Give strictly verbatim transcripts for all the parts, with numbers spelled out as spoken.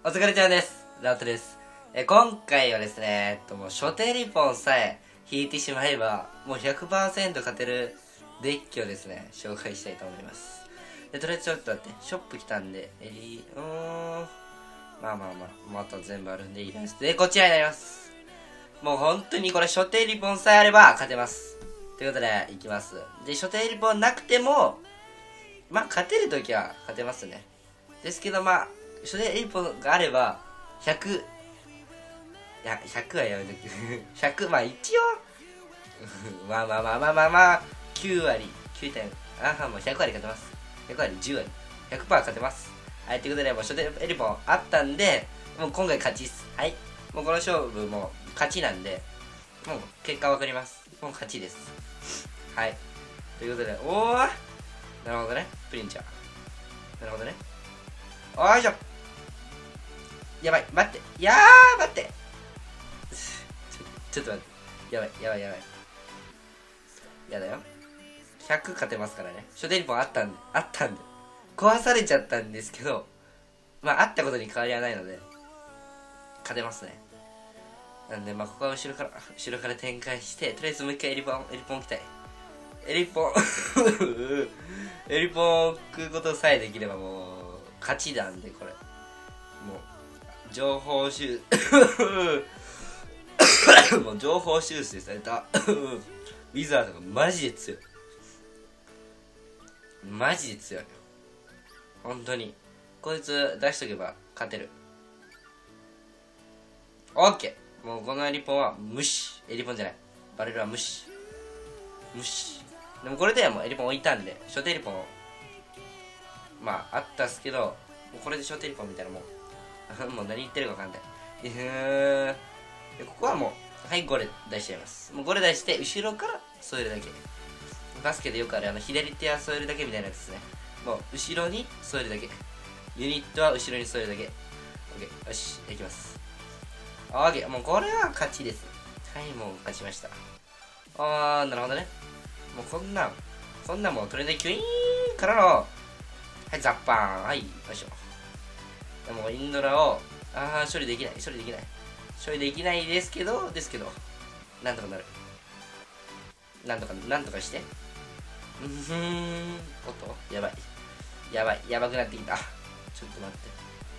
お疲れちゃんです。ラウトです。え今回はですね、えっともう初手リポンさえ引いてしまえばもう ひゃくパーセント 勝てるデッキをですね紹介したいと思います。でとりあえずちょっと待って、ショップ来たんで、えー、うーんまあまあまあまた全部あるんでいいです。でこちらになります。もう本当にこれ初手リポンさえあれば勝てます。ということでいきます。で初手リポンなくてもまあ勝てるときは勝てますね。ですけどまあ初手リポンがあればひゃく、いやひゃくはやめとくひゃく、まあ一応まあまあまあまあまあまあきゅう割きゅうてん、ああもうひゃく割勝てます。ひゃく割じゅう割 ひゃくパーセント 勝てます。はい、ということでもう初手リポンあったんでもう今回勝ちっす。はい、もうこの勝負も勝ちなんでもう結果わかります。もう勝ちです。はい、ということで、おおなるほどね、プリンちゃんなるほどね。おいしょ、やばい、待って、いやー待ってちょ、ちょっと待って、やばいやばいやばいやだよ。ひゃく勝てますからね。初手リポンあったんであったんで壊されちゃったんですけど、まああったことに変わりはないので勝てますね。なんでまあここは後ろから後ろから展開して、とりあえずもう一回エリポンエリポン来たい。エリポンエリポン置くことさえできればもう勝ちなんで、これもう情報収もう情報修正されたウィザードがマジで強い。マジで強い。本当にこいつ出しとけば勝てる。オッケー、もうこのエリポンは無視。エリポンじゃない、バレルは無視無視。でもこれでもうエリポン置いたんで初手エリポンまああったっすけど、もうこれで初手エリポンみたいなもんもう何言ってるか分かんない。でここはもうはいゴレ出しちゃいます。もうゴレ出して後ろから添えるだけ。バスケでよくあるあの左手は添えるだけみたいなやつですね。もう後ろに添えるだけ。ユニットは後ろに添えるだけ。 OK、 よしいきます。 OK、 もうこれは勝ちです。はい、もう勝ちました。あーなるほどね。もうこんなんこんなんもうトレンドキュイーンからのはいザッパーン、はいよいしょ。でもインドラをあー処理できない処理できない処理できないですけどですけどなんとかなる。なんとかなんとかして、うーんおっとやばいやばいやばくなってきた。ちょっと待って、い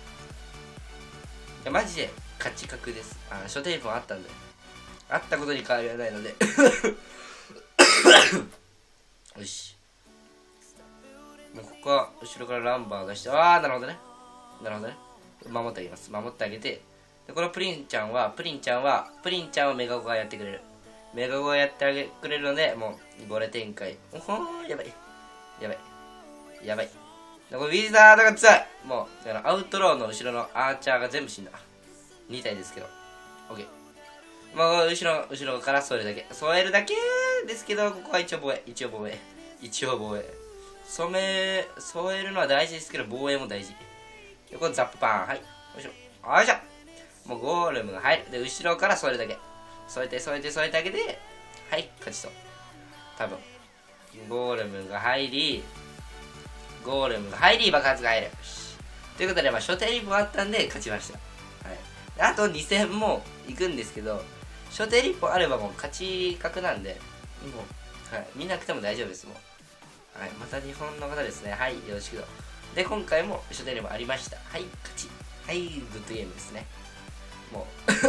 やマジで勝ち確です。あ初手リポンあったんであったことに変わりはないのでよし、もうここは後ろからランバー出して、ああなるほどねなるほどね、守ってあげます。守ってあげて、でこのプリンちゃんはプリンちゃんはプリンちゃんをメガゴがやってくれる。メガゴがやってあげくれるのでもうゴレ展開。おほーやばいやばいやばい。でこれウィザードが強い。もうだからアウトローの後ろのアーチャーが全部死んだ。に体ですけど OK、もう後ろ後ろから添えるだけ添えるだけですけど、ここは一応防衛一応防衛一応防衛染め添えるのは大事ですけど防衛も大事。でこれザップパン、はいよいしょよいしょ。もうゴーレムが入る。で後ろから添えるだけ添えて添えて添えてあげて、はい勝ちそう。多分ゴーレムが入りゴーレムが入り爆発が入る。よしということでまあ初手リポンあったんで勝ちました。はい、あとに戦も行くんですけど初手リポンあればもう勝ち確なんでもう、はい、見なくても大丈夫です。もう、はい、また日本の方ですね。はいよろしく。で今回も初手リポンありました。はい勝ち。はいグッドゲームですね。も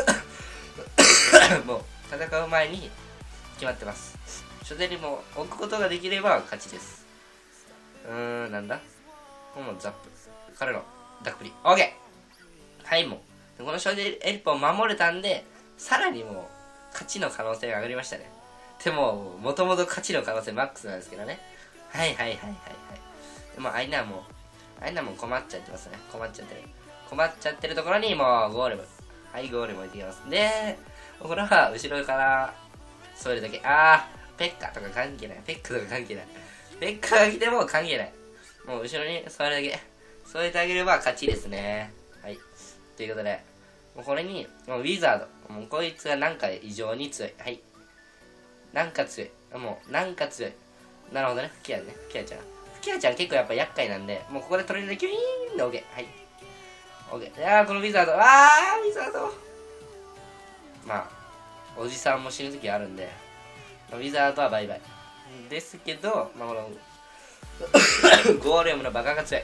うもう戦う前に決まってます。初手リポン置くことができれば勝ちです。うーんなんだもうザップ彼のダックプリ OK。 はいもうこの初手リポン守れたんでさらにもう勝ちの可能性が上がりましたね。でももともと勝ちの可能性マックスなんですけどね。はいはいはいはいはい。でもアイナもアイナも困っちゃってますね。困っちゃってる困っちゃってるところにもうゴーレム、はいゴーレム置いてきます。でこれは後ろから添えるだけ。あーペッカとか関係ないペッカとか関係ないペッカが来ても関係ない。もう後ろに添えるだけ添えてあげれば勝ちですね。はいということでもうこれにもうウィザードもうこいつがなんか異常に強い。はいなんか強いもうなんか強い。なるほどね。フキアねフキアちゃんフキアちゃん結構やっぱ厄介なんでもうここでトレンドでキュイーンで OK。 はいオッケー。いやー、このウィザード、あー、ウィザード。まあ、おじさんも死ぬ時あるんで、まあ、ウィザードはバイバイ。ですけど、まあ、この、ゴーレムのバカが強い。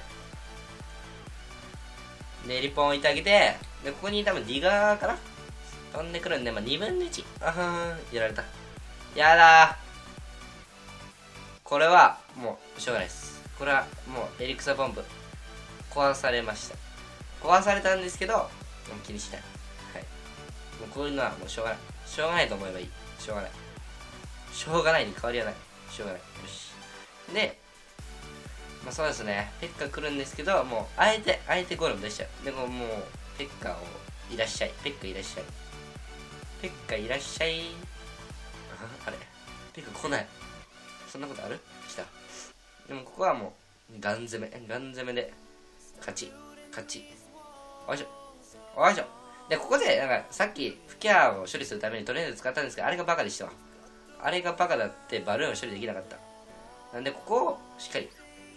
で、リポン置いてあげて、で、ここに多分ディガーかな飛んでくるんで、まあ、にぶんのいち。あはー、やられた。やだー。これは、もう、しょうがないです。これは、もう、エリクサポンプ、壊されました。壊されたんですけど、もう気にしない。はい。もうこういうのはもうしょうがない。しょうがないと思えばいい。しょうがない。しょうがないに変わりはない。しょうがない。よし。で、まあそうですね。ペッカ来るんですけど、もう、あえて、あえてゴールも出しちゃう。でももう、ペッカをいらっしゃい。ペッカいらっしゃい。ペッカいらっしゃい。あれペッカ来ない。そんなことある？来た。でもここはもう、ガン攻め。ガン攻めで、勝ち。勝ち。よいしょ。よいしょ。で、ここで、なんか、さっき、フキャーを処理するためにトレーナー使ったんですけど、あれがバカでしたわ。あれがバカだって、バルーンを処理できなかった。なんで、ここを、しっかり。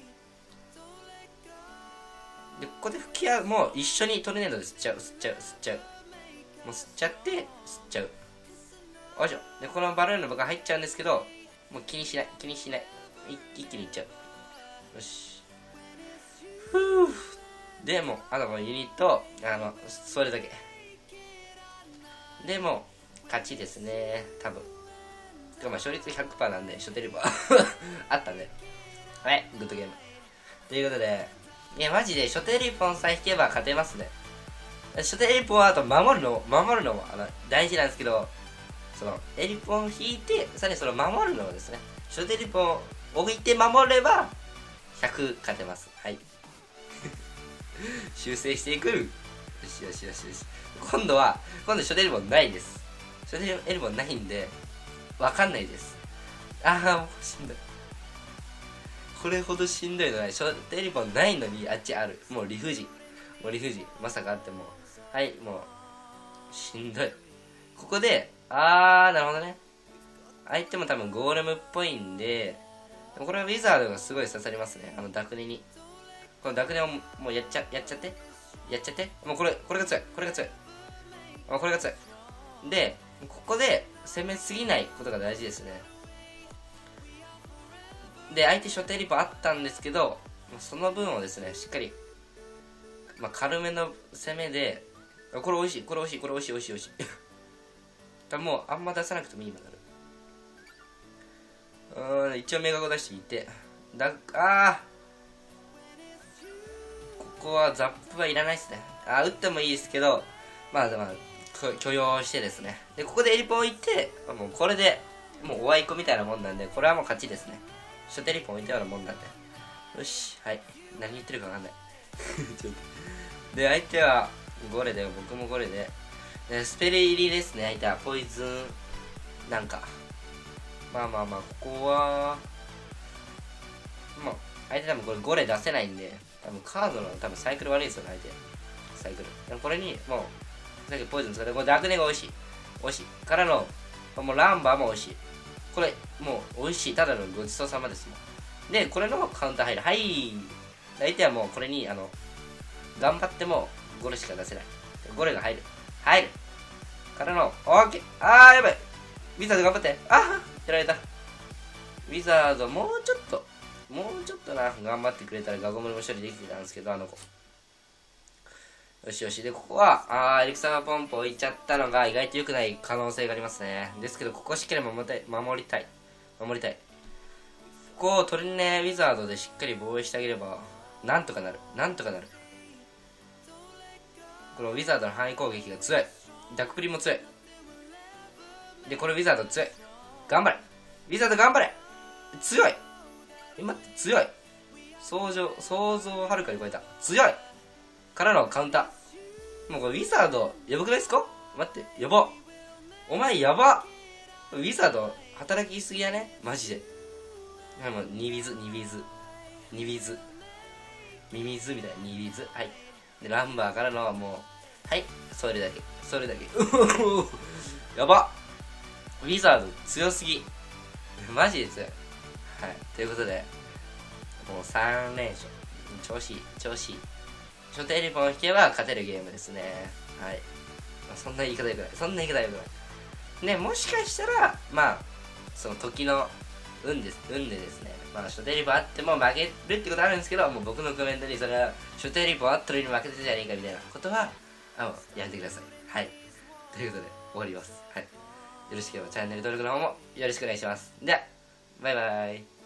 で、ここでフキャーも一緒にトルネードで吸っちゃう、吸っちゃう、吸っちゃう。もう吸っちゃって、吸っちゃう。よいしょ。で、このバルーンのバカ入っちゃうんですけど、もう気にしない、気にしない。一気にいっちゃう。よし。ふぅ。でも、あともうユニット、あの、それだけ。でも、勝ちですね。多分。てかまあ、勝率 ひゃくパーセント なんで、ショテリボあったんで。はい、グッドゲーム。ということで、いや、マジで、ショテリポンさえ引けば勝てますね。ショテリポンはあと守るの、守るのもあの大事なんですけど、その、エリポン引いて、さらにその守るのをですね、ショテリポン置いて守れば、ひゃく勝てます。はい。修正していく。よしよしよしよし。今度は、今度ショテリボンないです。ショテリボンないんで、わかんないです。ああ、もうしんどい。これほどしんどいのない。ショテリボンないのにあっちある。もう理不尽。もう理不尽。まさかあっても。はい、もう、しんどい。ここで、あー、なるほどね。相手も多分ゴーレムっぽいんで、でもこれはウィザードがすごい刺さりますね。あのダクネに。このダクネをもうやっちゃ、やっちゃって。やっちゃって。もうこれ、これが強い。これが強い。あ、これが強い。で、ここで攻めすぎないことが大事ですね。で、相手ショテリポあったんですけど、その分をですね、しっかり、まあ、軽めの攻めで、これ美味しい、これ美味しい、これ美味しい、美味しい、美味しい。だもう、あんま出さなくてもいいのになる。うーん、一応メガゴ出していて。だ、あー。ここはザップはいらないですね。あー、打ってもいいですけど、まあ、まあ、許容してですね。で、ここでエリポン置いて、もうこれで、もうおあいこみたいなもんなんで、これはもう勝ちですね。ショテリポン置いたようなもんなんで。よし、はい。何言ってるかわかんない。ちょっと。で、相手はゴレで、僕もゴレで。で、スペル入りですね、相手は。ポイズン、なんか。まあまあまあ、ここは、まあ、相手多分これゴレ出せないんで、多分カードの多分サイクル悪いですよね、相手。サイクル。でもこれに、もう、さっきポイズン使って、これダークネが美味しい。美味しい。からの、もうランバーも美味しい。これ、もう美味しい。ただのごちそうさまですもん。で、これのカウンター入る。はい。相手はもうこれに、あの、頑張ってもゴレしか出せない。ゴレが入る。入る。からの、オーケー。あー、やばい。ウィザード頑張って。あー、やられた。ウィザード、もうちょっと、もうちょっとな、頑張ってくれたらガゴムルも処理できてたんですけど、あの子。よしよし。で、ここは、あー、エリクサーポンプ置いちゃったのが意外と良くない可能性がありますね。ですけど、ここしっかり守りたい。守りたい。守りたい。ここをトリネウィザードでしっかり防衛してあげれば、なんとかなる。なんとかなる。このウィザードの範囲攻撃が強い。ダックプリも強い。で、これウィザード強い。頑張れ。ウィザード頑張れ。強い。え、待って、強い。想像、想像をはるかに超えた。強い。からのカウンター。もうこれウィザード、やばくないですか？待って、やば。お前やば。ウィザード、働きすぎやね。マジで。でも、ニビズ、ニビズ。ニビズ。ミミズみたいな、ニビズ。はい。で、ランバーからのもう、はい、それだけ。それだけ。やば。ウィザード、強すぎ。マジで強い。はい。ということで、もうさん連勝。調子いい、調子いい。 所定リポンを引けば勝てるゲームですね。はい、まあ、そんな言い方よくないそんな言い方よくないね。もしかしたらまあその時の運です運でですね、まあ所定リポンあっても負けるってことあるんですけど、もう僕のコメントにそれは所定リポンあったのに負けてたじゃねえかみたいなことはあのやめてください。はい、ということで終わります。はい、よろしければチャンネル登録の方もよろしくお願いします。ではバイバイ。